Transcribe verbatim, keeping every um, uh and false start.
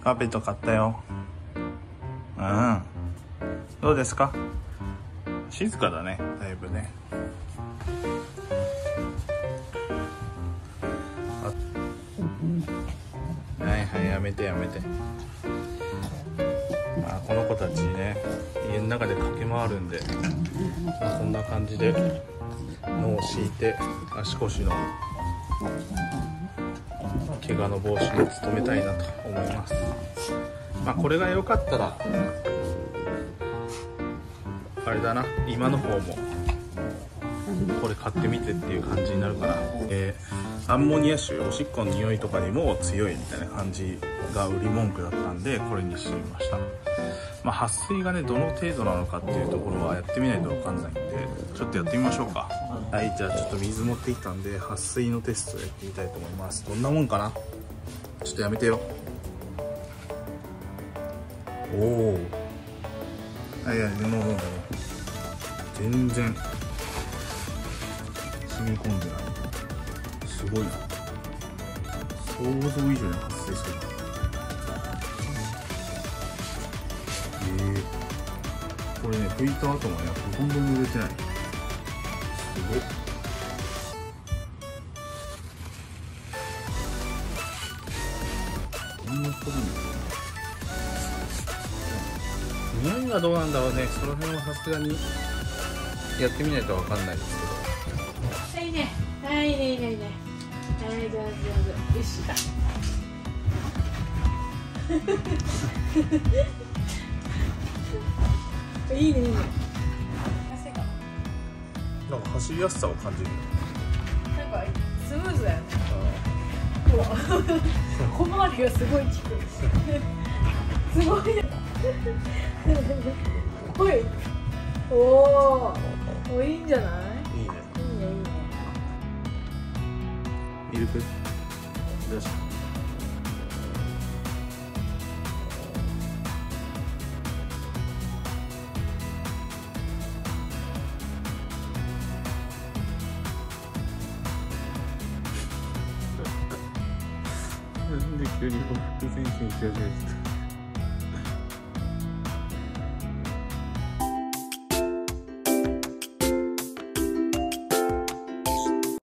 カーペット買ったよ。うん。どうですか？静かだね、だいぶね。はいはい、やめてやめて。まあ、この子たちね、家の中で駆け回るんで、まあ、こんな感じで脳を敷いて足腰の怪我の防止に努めたいなと思います。まあこれが良かったらあれだな、今の方もこれ買ってみてっていう感じになるから、えー、アンモニア臭、おしっこの匂いとかにも強いみたいな感じが売り文句だったんで、これにしてみました。まあ、撥水がねどの程度なのかっていうところはやってみないと分かんないんで、ちょっとやってみましょうか。はい、じゃあちょっと水持ってきたんで撥水のテストをやってみたいと思います。どんなもんかな。ちょっとやめてよ。おお、はいはい、でももう全然染み込んでない。すごいな、想像以上に発生する。えー、これね拭いた後もねほとんど濡れてない。すごっ。こんなことなんだ。匂いはどうなんだろうね。その辺はさすがにやってみないとわかんないですけど。 はいね、はいねいねいね、はい上手上手、よしだ。いいねいいね。 なんか走りやすさを感じる。 なんかスムーズだよね。ほら、小回りがすごい利く。すごい。ほい。おお、おいいんじゃない？ いいね。 いいねいいね。 ミルク。よし。なんで急にほふく前進し始めてた。